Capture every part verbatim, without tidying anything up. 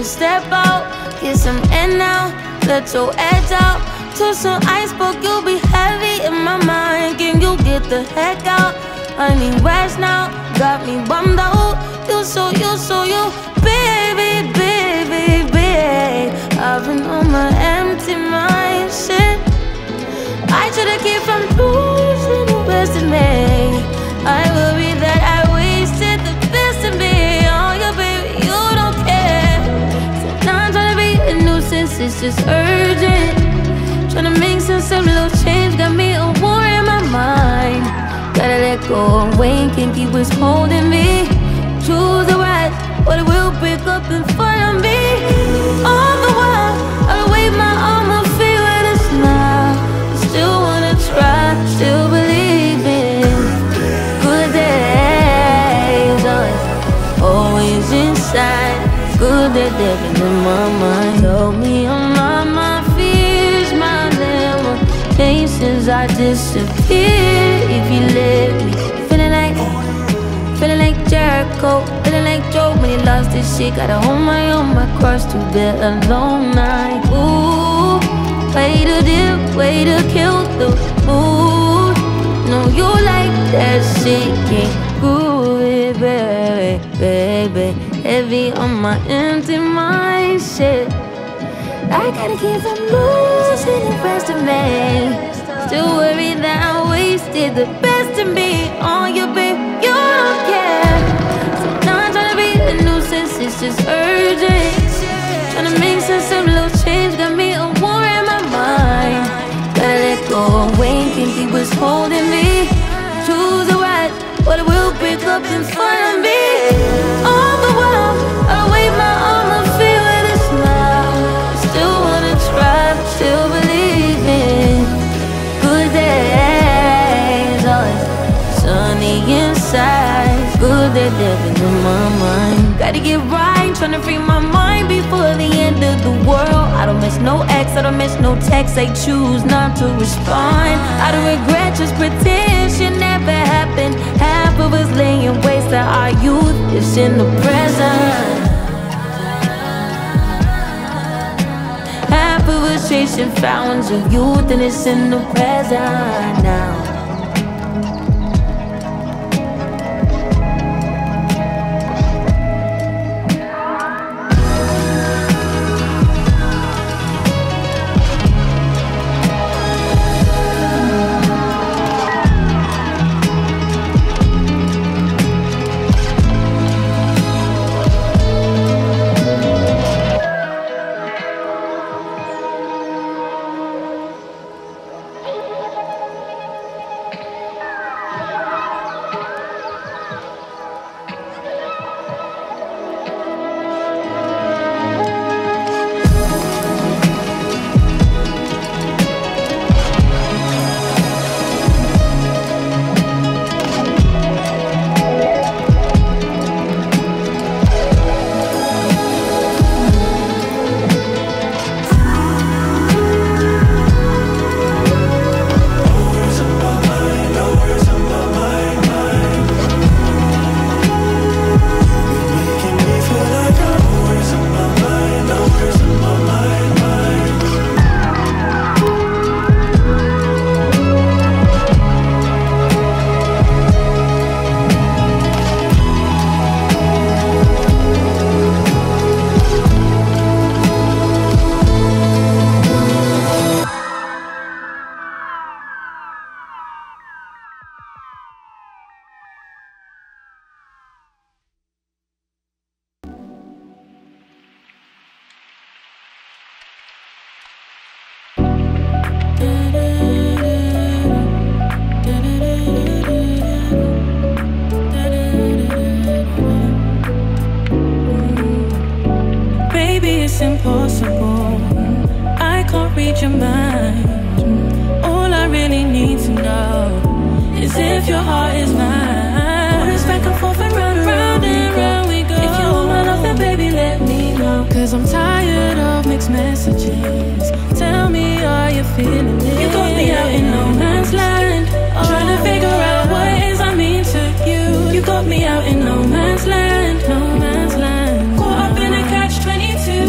to step out, get some air now, let your edge out. To some iceberg, you'll be heavy in my mind. Can you get the heck out? I need rest now, got me bummed out. You so, you so, you, baby, baby, baby. I've been on my empty mind, shit. I should've kept from losing the best in me. I worry that I wasted the best in me. Oh, yeah, baby, you don't care. So now I'm tryna be a nuisance, it's just urgent. Tryna make sense of little change, got me a war in my mind. Gotta let go away, can't keep what's holding me. Choose the right, but it will break up in front of me. All the while, I'll wave my arm and feel it is now. Still wanna try, still believe in good days, always inside. Good that they've in my mind. Help me unlock my fears, my limitations. I disappear if you let me. Feeling like, feeling like Jericho, feeling like Joe when he lost his shit. Gotta hold my own, my cross to bear alone night. Ooh, way to dip, way to kill the mood. No, you like that shit, can't groove it, baby, baby. Heavy on my empty mind, shit. I gotta keep from losing the rest of me. Still worried that I wasted the best in me. Oh, you babe, you don't care. So now I'm tryna be a nuisance, it's just urgent. Tryna make sense of little change, got me a war in my mind. Gotta let go away, can't keep what's holding me. Choose the right, but it will break up in front of me. All the while, I'll wave my arm and feel it is now. Still wanna try, still believe in good days, always sunny inside. Good that they've in my mind. Gotta get right, tryna free my mind before the end of the world. I don't miss no ex, I don't miss no text. They choose not to respond. I don't regret, just pretend shit never happened. Half of us laying waste to our youth is in the present. Half of us chasing fountains of youth and it's in the present now. Impossible, I can't read your mind. All I really need to know is if your heart is mine. Always back and forth and round and round and round we go. If you want my love, then baby let me know. Cause I'm tired of mixed messages. Tell me, are you feeling it? You got me out in no man's land, oh. Trying to figure out what it is I mean to you. You got me out in no man's land, no man's land. Caught up in a catch twenty-two.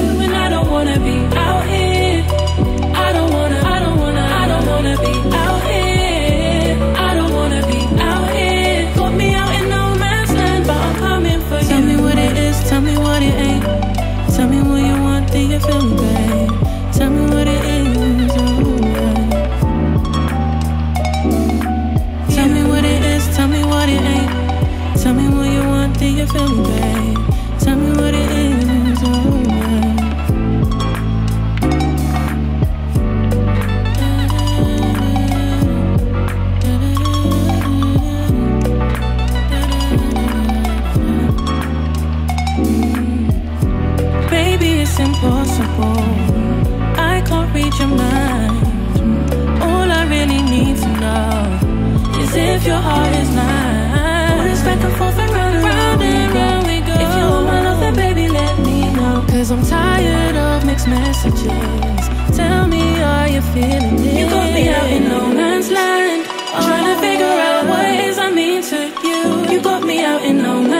if your heart is mine. All this back and forth and round and round and round we go. If you want my love, then baby, let me know. Cause I'm tired of mixed messages. Tell me, are you feeling it? You got me out in no man's land, trying to figure out what it is I mean to you. You got me out in no man's land.